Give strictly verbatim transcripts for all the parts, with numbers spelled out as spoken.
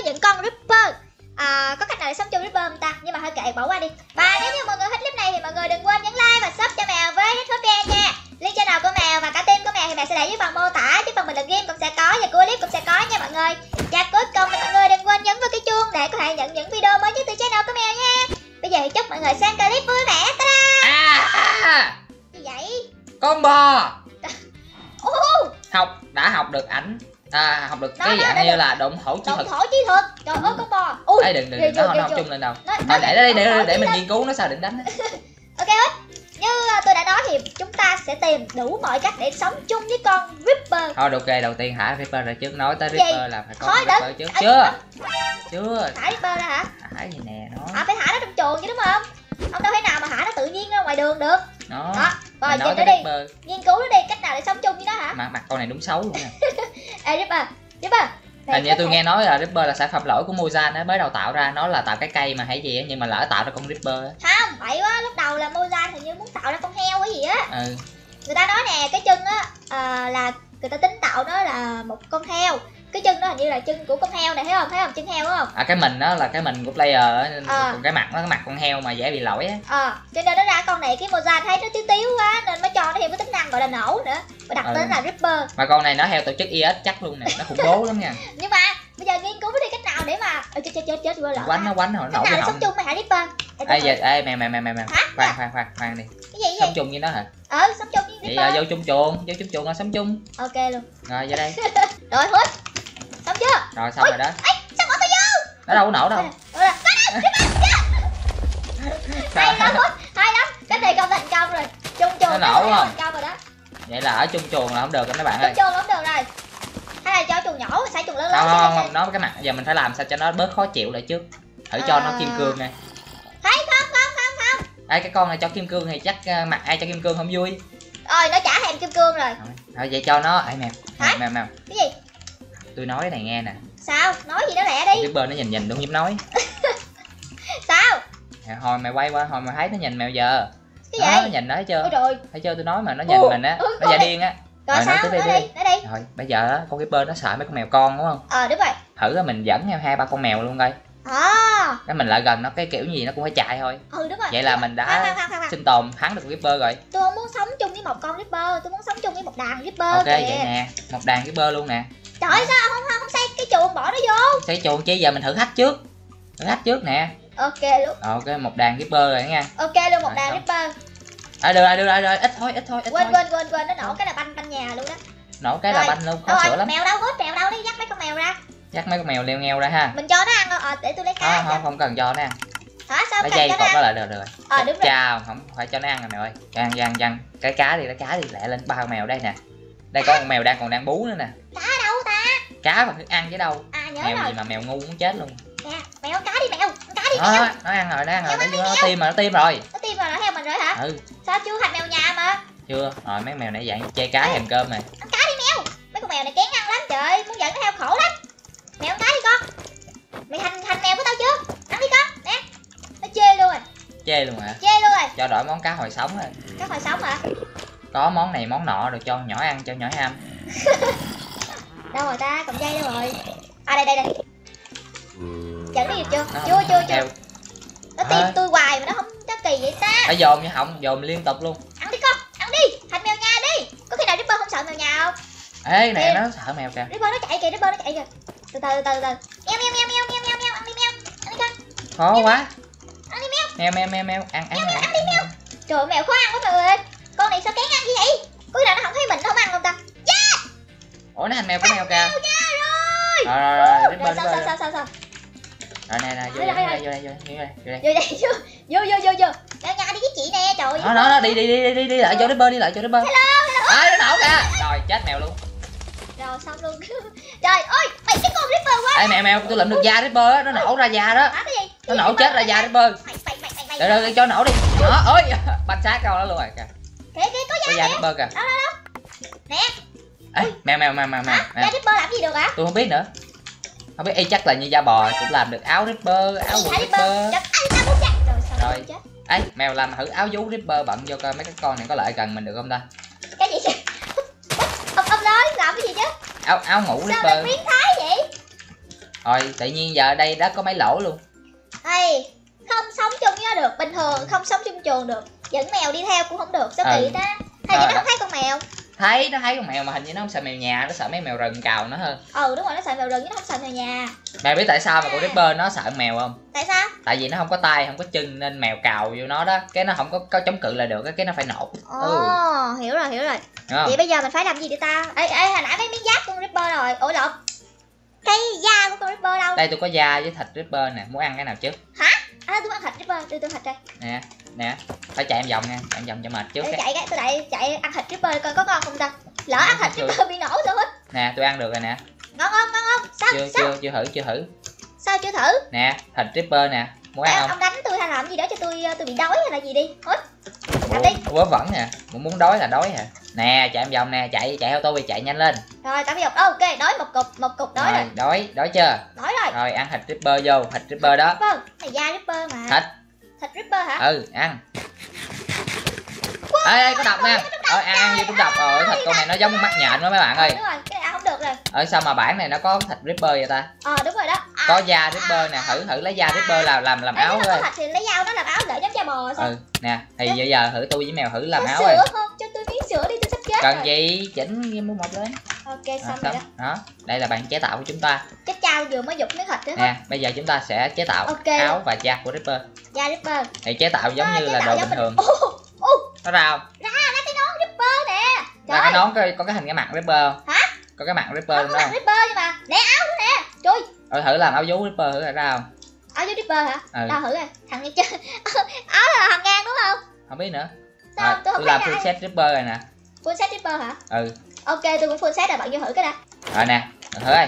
những con Ripper. À, có cách nào để sống chung Ripper không ta? Nhưng mà hơi kệ, bỏ qua đi. Và nếu như mọi người thích clip này thì mọi người đừng quên nhấn like và sub cho Mèo với Hitphobia nha. Link channel của Mèo và cả team của Mèo thì Mèo sẽ để dưới phần mô tả, chứ phần bình luận game cũng sẽ có và cuối clip cũng sẽ có nha mọi người. Và cuối cùng là mọi người đừng quên nhấn vào cái chuông để có thể nhận những video mới nhất từ channel của Mèo nha. Bây giờ thì chúc mọi người xem clip vui vẻ. Ta-da! À, gì vậy? con bò. Uh, Học đã học được ảnh. À, học được Đó, cái đó, dạng đó, như đó. là động thổ chi động thực. thổ chi thực. Trời ơi con bò. Ui, Ê, đừng đừng, ghê đừng. nó chưa, nó ghê không chưa? chung lên đâu. Nó- Thôi nó- để nó đi, động để thổ để chi mình thực. nghiên cứu nó sao định đánh. Ok ơi. Như tôi đã nói thì chúng ta sẽ tìm đủ mọi cách để sống chung với con Ripper. Thôi ok, đầu tiên thả Ripper ra trước. Nói tới Gì? Ripper là phải có Thôi Ripper đừng. trước. Ấy, Chưa Chưa Thả Ripper ra hả? Thả gì nè nó. À phải thả nó trong chuồng chứ đúng không? Ông đâu thể nào mà thả nó tự nhiên ra ngoài đường được. Nó Đó, rồi Mình nói nhìn nó tới đi. Ripper. Nghiên cứu nó đi, cách nào để sống chung với nó hả? Mặt mặt con này đúng xấu luôn nè. Ê Ripper, Ripper. thì Hình như có tôi thể- nghe nói là Ripper là sản phẩm lỗi của Mojang á, mới đầu tạo ra. Nó là tạo cái cây mà hay gì á, nhưng mà lỡ tạo ra con Ripper á. Không, bậy quá, lúc đầu là Mojang hình như muốn tạo ra con heo cái gì á. Ừ. Người ta nói nè, cái chân á à, là người ta tính tạo nó là một con heo. Cái chân nó hình như là chân của con heo này, thấy không? Thấy không? Chân heo đúng không? À, cái mình đó là cái mình của player á, Ờ. còn cái mặt nó cái mặt con heo mà dễ bị lỗi á. Ờ, cho nên nó ra con này cái Mojang thấy nó tiếu tiếu quá nên mới cho nó thêm cái tính năng gọi là nổ nữa. Và đặt Ừ. tên là Ripper. Mà con này nó theo tổ chức i ét chắc luôn nè, nó khủng bố lắm nha. Nhưng mà bây giờ nghiên cứu đi cách nào để mà Ê, chết chết chết chết quên lỡ. Quánh nó quánh rồi nó Cách nổ nào cái để sống họng. chung mày hả Ripper? Ê, Ê từ giờ từ. ê mèo mèo mèo mèo mèo. Hả? Khoan khoan khoan khoan đi. Cái gì Sống vậy? chung với nó hả? Ờ, sống chung với Vậy Ripper. là vô chung chuồng, vô chung chuồng là sống chung. Ok luôn. Rồi vô đây. Rồi hút. Xong chưa? Rồi xong Ui, rồi đó. Ê, sao bỏ tôi vô? Nó đâu có nổ đâu. Rồi là hay lắm hút, hay lắm. Cái này công thành công rồi. Chung chuồng Nó cái nổ này không? thành công rồi đó. Vậy là ở chung chuồng là không được rồi mấy bạn ơi. Chung chuồng không được rồi. Hay là cho chuồng nhỏ, xài chuồng lớn lớn. Không xài- không xài- không, nó cái mặt giờ mình phải làm sao cho nó bớt khó chịu lại trước. Thử cho nó À. kim cương nè. Thấy không không không không. Ê cái con này cho kim cương thì chắc uh, mặt ai cho kim cương không vui. Rồi nó trả thèm kim cương rồi. Rồi, rồi vậy cho nó. Ê mèo. Hả? Mèo mèo mèo. Cái gì? Tôi nói cái này nghe nè. Sao? Nói gì đó lẹ đi. Ripper nó nhìn nhìn đúng như nói. Sao? À, hồi mày quay qua hồi mày thấy nó nhìn mèo giờ. Cái Đó, nó gì? nhìn nó thấy chưa? Ôi trời. Thấy chưa tôi nói mà nó nhìn Ủa, mình á, ừ, nó con giả này- điên á. Rồi Rồi, nói sao? tiếp đi, Nói tiếp đi, đi. nói đi. Rồi bây giờ á, con Ripper nó sợ mấy con mèo con đúng không? Ờ đúng rồi. Thử á, mình dẫn theo hai ba con mèo luôn coi. À. Cái mình lại gần nó cái kiểu gì nó cũng phải chạy thôi. Ừ đúng rồi. Vậy là mình Khoan, đã khoan, khoan, khoan. sinh tồn thắng được Ripper rồi. Tôi không muốn sống chung với một con Ripper, tôi muốn sống chung với một đàn Ripper Ok kìa. vậy nè, một đàn Ripper luôn nè. Trời ơi, sao ông không không không xây cái chuồng bỏ nó vô? Xây chuồng chi giờ mình thử hack trước. Thử hack trước nè. Ok luôn. Ok một đàn Ripper rồi nha. Ok luôn, một Rồi, đàn xong. Ripper. À được rồi, được rồi, rồi, ít thôi, ít thôi, ít Quên thôi. quên quên quên nó nổ cái là banh banh nhà luôn đó. Nổ cái là Rồi. banh luôn, khó Rồi, sửa lắm. mèo đâu hút, mèo đâu đi dắt mấy con mèo ra. Dắt mấy con mèo leo ngheo ra ha. Mình cho nó ăn ờ để tôi lấy cá. Không, không, không cần cho nó ăn. Hả sao Lấy không dây cho nó cột ăn? đó là được được rồi. Ờ đúng rồi. Chào, không phải cho nó ăn rồi mèo ơi. Ăn, ăn, ăn. Cái cá đi, cái cá đi, lẹ lên ba con mèo đây nè. Đây có con mèo đang còn đang bú nữa nè. Cá đâu ta? Cá mà thức ăn chứ đâu. À nhớ Mèo rồi. gì mà mèo ngu muốn chết luôn. Nè, mèo ăn cá đi mèo, ăn cá đi Đó, mèo. nó ăn rồi, nó ăn rồi, Mèo nó, ăn nó tim rồi, nó tim rồi. Nó tim vào nó theo mình rồi hả? Ừ, Sao chưa thành mèo nhà mà? chưa. Rồi mấy mèo này dạng chê cá thèm cơm này. Ăn cá đi mèo. Mấy con mèo này kén ăn lắm trời ơi, muốn dẫn nó theo khổ lắm. Mèo ăn cá đi con. Mày thành thành mèo của tao chưa? Ăn đi con, nè. Nó chê luôn rồi, Chê luôn hả? chê luôn rồi. Cho đổi món cá hồi sống rồi. Cá hồi sống hả? Có món này món nọ rồi cho nhỏ ăn, cho nhỏ ham. Đâu rồi ta? Cầm dây đâu rồi? À đây đây đây. Dẫn đi được chưa? Nó Chưa không chưa theo. chưa. Nó tìm À. tôi hoài mà nó không nó kỳ vậy ta. Phải dồn như họng, dồn liên tục luôn. Ăn đi con, ăn đi, thành mèo nhà đi. Có khi nào Ripper không sợ mèo nhà không? Ê nè, Kìa. nó sợ mèo kìa. Ripper nó chạy kìa, Ripper nó chạy kìa. Từ từ từ từ. Mèo mèo mèo mèo mèo mèo mèo, ăn đi mèo. Ăn đi con. Khó quá. Ăn đi mèo. Mèo mèo mèo mèo, ăn ăn nè. Ăn đi mèo. Trời ơi, mèo khó ăn quá mọi người ơi. Con này sao kén ăn như vậy? Có khi nào nó không thấy mình nó không ăn không ta? Yeah! Ủa nó thành mèo của mèo kìa. Mèo nha rồi. Rồi rồi rồi, Rồi Ripper sao Ripper. sao sao sao sao. Rồi nè nè, vô Rồi, đây, rồi, vô đây, vô đây, vô đây, vô đây. Vô đây vô vô vô vô vô. Mèo nhà đi với chị nè, trời ơi. Đó đó đó, đi đi đi đi đi lại cho Ripper, đi lại cho Ripper. Hello, hello. À, nó nổ kìa. Rồi chết mèo luôn. Rồi xong luôn. Trời ơi, mày cái con Ripper quá. Ê mèo mèo, tôi lượm được da Ripper á, nó nổ ra da đó. Hả cái gì? Nó nổ chết ra da Ripper. Mày mày mày mày mày. Để để cho nổ đi. Đó, ôi, banh sát câu đó luôn rồi kìa. Kìa kìa có Có da da kìa. Ripper kìa. Đó đó đó. Nè. Ê, mèo mèo mèo mèo mèo. Hả? Da Ripper làm gì được hả? Tôi không biết nữa. Không biết y chắc là như da bò cũng làm được áo Ripper, áo Ê, quần thấy Ripper. Ripper. Trời ơi, tao muốn chết. Rồi xong Rồi. rồi chết. Ê, mèo làm thử áo vú Ripper bận vô coi mấy cái con này có lại gần mình được không ta? Cái gì chứ? Ông ông nói làm cái gì chứ? Áo áo ngủ Sao lại Ripper. biến thái vậy? Rồi tự nhiên giờ ở đây đất có mấy lỗ luôn. Ây, không sống chung với nó được, bình thường không sống chung chuồng được, dẫn mèo đi theo cũng không được, sao Ừ. kỳ ta? Hay Ờ, vậy nó không thấy con mèo? Thấy, nó thấy con mèo mà hình như nó không sợ mèo nhà, nó sợ mấy mèo rừng cào nó hơn. Ừ đúng rồi, nó sợ mèo rừng chứ nó không sợ mèo nhà. Mèo biết tại sao mà con Ripper nó sợ mèo không? Tại sao? Tại vì nó không có tay, không có chân nên mèo cào vô nó đó, cái nó không có, có chống cự lại được, cái nó phải nổ. Ồ, Ừ. hiểu rồi, hiểu rồi. Đúng không? Vậy bây giờ mình phải làm gì để ta? Ê, ê, hồi nãy mấy miếng giáp con Ripper rồi. Ủa lộn. Cái da của con Ripper đâu? Đây tôi có da với thịt Ripper nè, muốn ăn cái nào trước? À, tôi ăn thịt Ripper, đưa tôi thịt đây. Nè, nè, phải chạy em vòng nha, chạy em vòng cho mệt trước. Ê, Cái... chạy cái, tôi chạy chạy ăn thịt Ripper coi có ngon không ta? Lỡ ăn thịt Chưa. Ripper bị nổ sao hết. Nè, tôi ăn được rồi nè. Ngon không, ngon không? Sao, Chưa, sao? chưa, chưa thử, chưa thử. Sao chưa thử? Nè, thịt Ripper nè, muốn Ê, ăn không? ông đánh tôi hay làm gì đó cho tôi tôi bị đói hay là gì đi? Hết. Làm đi. Vớ vẩn nè, muốn muốn đói là đói hả? Nè, chạy em vòng nè, chạy chạy theo tôi, chạy nhanh lên. Rồi, tao bây giờ ok, đói một cục, một cục đói rồi. Đói, đói chưa? Đói rồi. Rồi ăn thịt Ripper vô, thịt Ripper đó. Ripper, này da Ripper mà. Thịt. Thịt Ripper hả? Ừ, ăn. Ê, ê, có độc nha. Ờ, ăn ăn gì cũng độc rồi, thịt con này nó giống mắt nhện quá mấy bạn ơi. Đúng rồi, cái này ăn không được rồi. Ở sao mà bản này nó có thịt Ripper vậy ta? Ờ đúng rồi đó. À, Có da Ripper nè, thử thử lấy da Ripper làm làm làm ê, áo nếu thôi. mà có thịt thì lấy dao nó làm áo đỡ giống da bò sao? Ừ, nè, thì bây giờ thử tôi với mèo thử làm Có áo rồi. sữa không? Cho tôi miếng sữa đi, tôi sắp chết Cần rồi. gì? Chỉnh mua một lên. Ok, Đó, xong rồi đó. đó. Đây là bàn chế tạo của chúng ta. Chết trao vừa mới dục miếng thịt đó. Nè, bây giờ chúng ta sẽ chế tạo Ok. áo và da của Ripper. Da Ripper. Thì chế tạo giống À, như chế là tạo đồ giống bình thường. Ô, ô, Nó ra không? ra ra cái nón Ripper nè. Ra Trời cái nón có, có cái hình cái mặt Ripper không? Hả? Có cái mặt Ripper Không luôn có đó mặt không? Ripper nhưng mà. Nè áo nữa nè. Trời, Ờ, thử làm áo vú Ripper thử là ra không? áo với Ripper hả? Ừ. Tao thử rồi. Thằng này chơi. Áo là thằng ngang đúng không? Không biết nữa. Sao? À, Tôi không tôi làm thấy full ai. set Ripper rồi nè. Full set Ripper hả? Ừ. Ok, tôi cũng full set rồi, bạn vô thử cái đã. Rồi nè, mình thử đây.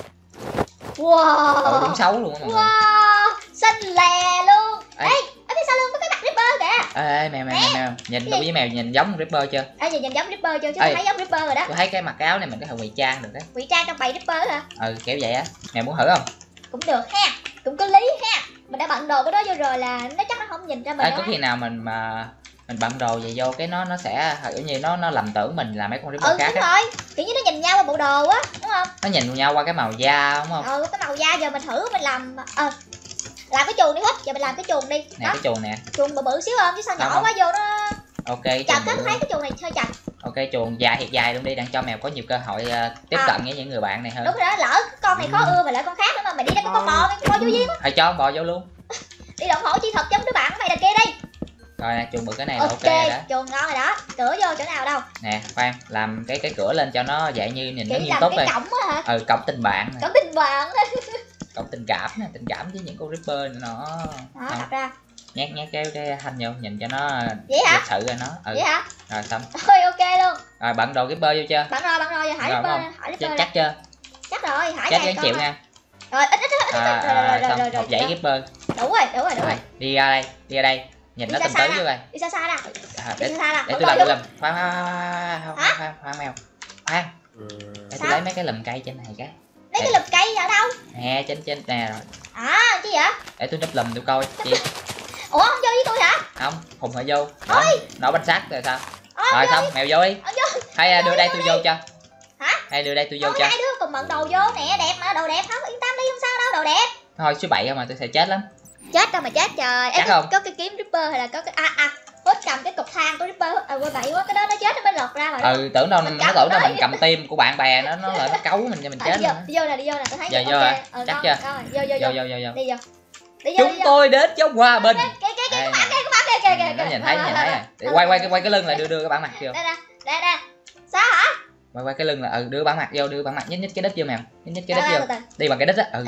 Wow. Ồ, đúng xấu luôn á mọi người. Wow, xinh lè luôn. Ê. Ê, ở phía sau lưng có cái mặt Ripper kìa. Ê, ê mèo mèo mèo mèo, nhìn tôi với mèo nhìn giống Ripper chưa? Ê, giờ nhìn giống Ripper chưa? Chứ Ê. tôi thấy giống Ripper rồi đó. Tôi thấy cái mặt cái áo này mình có thể ngụy trang được đấy. Ngụy trang trong bầy Ripper hả? Ừ, kiểu vậy á. Mèo muốn thử không? Cũng được ha, cũng có lý ha. Mình đã bận đồ của nó vô rồi là nó chắc nó không nhìn ra mình Ê, đâu có ha. khi nào mình mà mình bận đồ vậy vô cái nó nó sẽ kiểu như nó nó lầm tưởng mình là mấy con Ripper Ừ khác đúng á. rồi, kiểu như nó nhìn nhau qua bộ đồ á, đúng không? Nó nhìn vào nhau qua cái màu da đúng không? Ừ, cái màu da giờ mình thử mình làm ờ làm cái chuồng đi hết, giờ mình làm cái chuồng đi. Nè Đó, cái chuồng nè. chuồng bự bự xíu không chứ sao Không, nhỏ không. quá vô nó Ok cái chặt chuồng á, bự thấy luôn. cái chuồng này hơi chặt. Ok chuồng dài thiệt dài luôn đi, đang cho mèo có nhiều cơ hội uh, tiếp À. cận với những người bạn này hơn. Đúng rồi đó, lỡ cái con này khó Ừ. ưa mà lại con khác nữa mà mày đi ra cái con bò, cái con vô duyên á. Thôi cho con bò vô luôn. Đi động hổ chi thật giống đứa bạn của mày đằng kia đi. Rồi nè, chuồng bự cái này là ok, Ok, rồi đó. chuồng ngon rồi đó. Cửa vô chỗ nào đâu? Nè, khoan, làm cái cái cửa lên cho nó dạng như nhìn nó Kiểu nghiêm làm túc cái đây. cổng á hả? Ừ, cổng tình bạn nè, Cổng tình bạn á. cổng tình cảm nè, tình cảm với những con Ripper này nó. Đó, Không, đặt ra. nhét nhét cái cái thanh vô, nhìn cho nó Vậy hả? lịch sự rồi nó. Ừ, Vậy hả? rồi xong. Ôi ok luôn. Rồi bận đồ Ripper vô chưa? Bạn rồi, bạn rồi, giờ hỏi Rồi, Ripper, đúng hỏi Ch Ripper. chắc chưa? Chắc rồi, hỏi Chắc này gắng con chịu rồi. nha. Rồi, ít ít ít ít. À, Rồi rồi à, rồi xong rồi rồi. một dãy Ripper. Đủ rồi, đủ rồi, đủ Rồi, rồi. đi ra đây, đi ra đây. Nhìn Đi nó xa tinh xa tứ nè. vô rồi. Đi xa xa nè. À, Đi để, xa xa nè. để Ôi, tôi làm rồi tôi luôn. làm. Khoan khoan khoan khoan khoan mèo. Khoan. Để tôi Sao? lấy mấy cái lùm cây trên này cái. Lấy cái lùm cây ở đâu? Nè, trên trên nè rồi. À, chi vậy? Để tôi núp lùm tôi coi chị. Ủa, không vô với tôi hả? Không, Hùng phải vô. Đó, nổ bánh sắt rồi sao? Ờ, Rồi vô xong, đi. mèo vô đi. Ờ, vô. Hay à, đưa đây tôi vô cho. Hả? Hay đưa đây tôi vô Thôi, cho. hai đứa cùng bận đồ vô nè, đẹp mà, đồ đẹp không? Yên tâm đi, không sao đâu, đồ đẹp. Thôi số bảy không mà tôi sẽ chết lắm. Chết đâu mà chết trời. Ê, Chắc có, không? có cái kiếm Ripper hay là có cái à à Hốt cầm cái cục than của Ripper. À quên bậy quá, cái đó nó chết nó mới lọt ra mà. Ừ, tưởng đâu Mình nó cắm tưởng đâu tới. mình cầm tim của bạn bè nó nó là nó cấu mình cho mình À, chết đi vô, luôn á. đi vô nè, đi vô nè, tôi thấy Giờ ok. vô hả? Ờ, Chắc ngon, chưa? ngon rồi. Vô vô Vô vô. vô vô vô. Đi vô. Đi vô. Chúng tôi đến chống hòa bình. Cái cái cái Đây cái nè. bản kia, cái bản kia kìa kìa. Nó kìa. nhìn thấy Ờ, nhìn ờ, thấy ờ, rồi. Để ờ, quay ờ, quay cái quay cái lưng là đưa đưa cái bản mặt vô. Đây nè, đây nè. Sao hả? Quay quay cái lưng là ừ đưa bản mặt vô, đưa bản mặt nhích nhích cái đít vô mèo. Nhích nhích cái Từ đít từ vô. từ Đi bằng cái đít á. Ừ.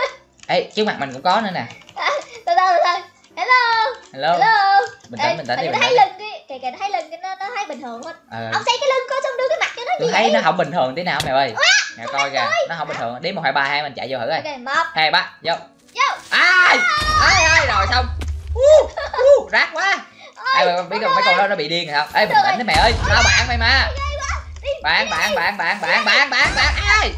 Ê, trước mặt mình cũng có nữa nè. từ từ từ. Hello. Hello. Hello. Bình Ê, tĩnh bình tĩnh tại đi vì bình nó thấy tĩnh. lưng cái kìa kìa nó thấy lưng cái nó nó thấy bình thường hết. Ờ. Ông xây cái lưng coi xong đưa cái mặt cho nó Tôi gì thấy vậy? nó không bình thường tí nào mèo ơi. Mèo coi kìa, nó không bình thường. Đi một hai ba hai mình chạy vô thử coi. Ok, một. Hai ba, vô. Vô. Ai? Ai ai rồi xong. Uh, uh, rác quá. Ê, Ôi, biết không mấy con đó nó bị điên rồi không? Ê bình tĩnh đi mẹ ơi, tao bạn mày mà. Bạn bạn bạn bạn bạn bạn bạn bạn ai?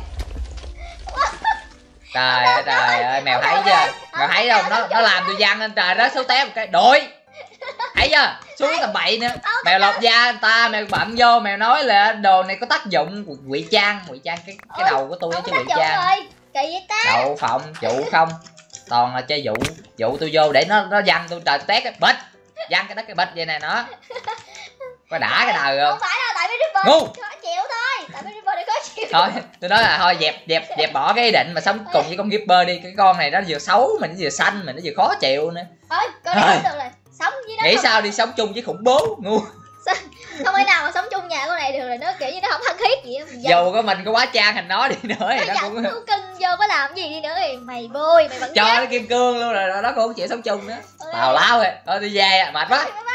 Trời ơi trời ơi mèo thấy chưa? Mèo thấy không? Nó nó làm tôi văng lên trời rớt số té một cái đội. Thấy chưa? Xuống tầm bậy nữa. Mèo lột da người ta, mèo bận vô, mèo nói là đồ này có tác dụng ngụy trang, ngụy trang cái cái đầu của tôi Không chứ có ngụy tác dụng trang. rồi. Kỳ vậy ta. Đậu phộng trụ không, toàn là chơi dụ. Dụ tôi vô để nó nó văng tôi trời tét cái bịch, văng cái đất cái bịch vậy nè nó. Có đã cái đời Không không? phải đâu, tại mấy Ripper Ngu. khó chịu thôi. Tại mấy Ripper này khó chịu. Thôi tôi nói là thôi dẹp dẹp dẹp bỏ cái ý định mà sống cùng với con Gipper đi. Cái con này nó vừa xấu mà nó vừa xanh mà nó vừa khó chịu nữa. Thôi con này không được rồi. Sống với nó Nghĩ không- sao đi sống chung với khủng bố ngu. không thể nào mà sống chung nhà con này được rồi, nó kiểu như nó không thân thiết gì á. Dù có mình có quá trang thành nó đi nữa nó thì nó giận cũng thú cưng vô có làm gì đi nữa thì mày vui mày vẫn cho dám. nó kim cương luôn rồi nó cũng không chịu sống chung nữa. Ừ. Tào lao rồi. Thôi đi về mệt quá. Bye bye.